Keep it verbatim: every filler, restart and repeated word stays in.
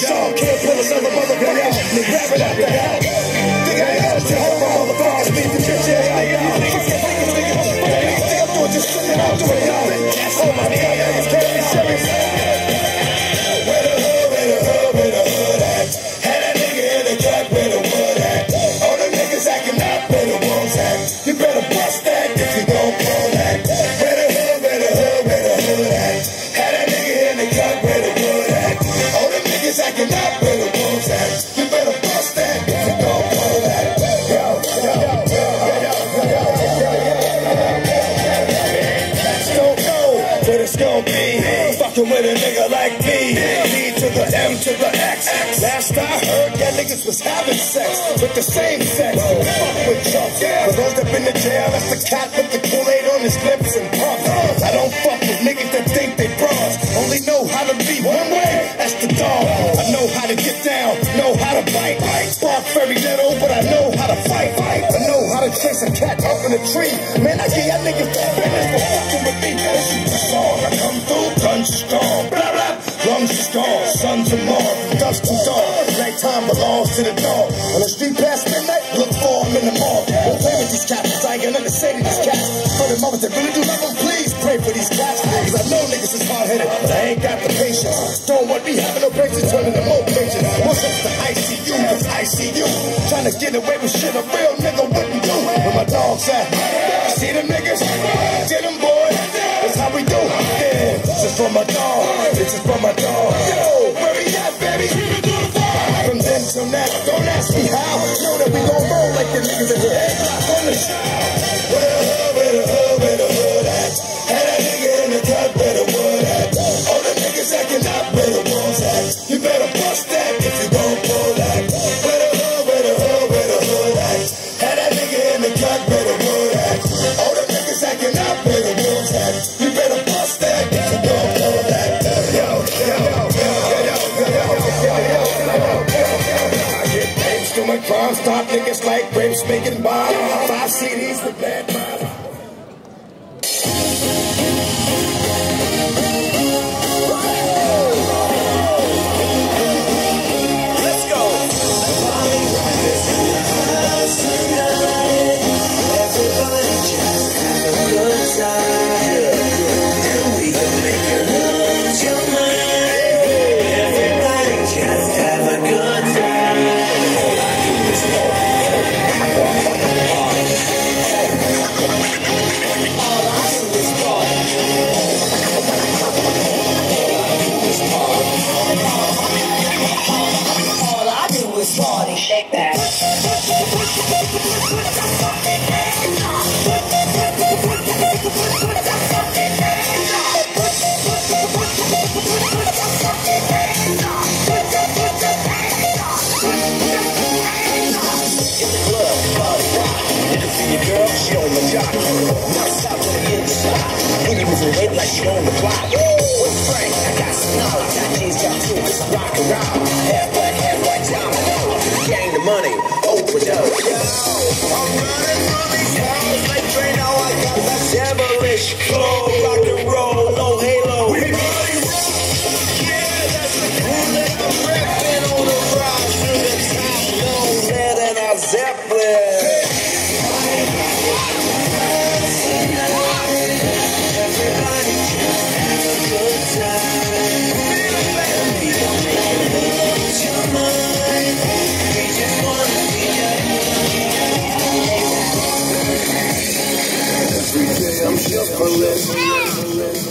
song, can't pull another motherfucker out. Grab it out the hell. Think I got you, hold on, motherfuckers. Leave the bitch in out, y'all. I'm doing just sitting out doing y'all. Oh my God, it's very serious. Where the hood, where the hood, where the hood at? Had that nigga in the cut, where the wood at? All the niggas acting up, where the wolves at? You better bust that if you gon' pull that. Where the hood, where the hood, where the hood at? Had that nigga in the cut, where the wood at? All the niggas acting up, where the wolves at? You better bust that if you gon' pull that. Yo, yo, yo, yo, yo, yo, yo, Let's go, go, what it's gon' be. Fucking with a nigga like me. D to the M to the X. Last I heard, yeah, niggas was having sex with the same sex. Fuck with y'all. For those that been to jail, that's the cat with the Kool-Aid on his lips and puff. I don't fuck with niggas that think they bras. Only know how to be one way, that's the dog. I know how to get down, know how to bite. Spark very little, but I know how to fight. I know how to chase a cat up in a tree. Man, I give y'all niggas that business for fucking with me. This is the song. I come through, guns are strong. Blah, blah. Lungs are strong, sons are more. Dusk to dawn, nighttime belongs to the dog. On the street past midnight, look for them in the mall. Don't play with these cats, I ain't got nothing to say to these cats. For the mothers that really do love them, please pray for these cats. Cause I know niggas is hard-headed, but I ain't got the patience. Don't want me having no patience, turning to more patience. What's up the I C U, cause I see you trying to get away with shit a real nigga wouldn't do. Where my dogs at? See them niggas? Get them boys, that's how we do. Yeah, this is for my dog, this is for my dog. Yo, where we at, baby? From then till now, don't ask me how. Know that we gon' roll like the niggas in here. Headlock on the show. Where the hood, where the hood, where the hood at? Had that nigga in the cut, where the wood at? All the niggas acting up, where the wolves at? You better bust that if you gon' pull that. Where the hood, where the hood, where the hood at? Had that nigga in the cut, where the wood at? All the niggas acting up, where the wolves at? You better bust that if you gon' pull that. Yo, yo, yo, yo, yo, yo, yo, yo, I get names to my crime, stop niggas like grapes making bomb. Five C Ds with bad mind. Party, shake that. Girl, she on the job. Now stop when you get the shot. When you move your head like she on the block. With Frank, I got some knowledge. Got G's, got tools, rock around. Half black, half white, diamond. Gang the money, overdose. I'm running through these halls like Dre. Now I got that devilish flow. Rock and roll, no halo. We party rock. Yeah, that's the coolest. I'm rapping on the rise to the top. No lead in our Zeppelin. I'm shuffling.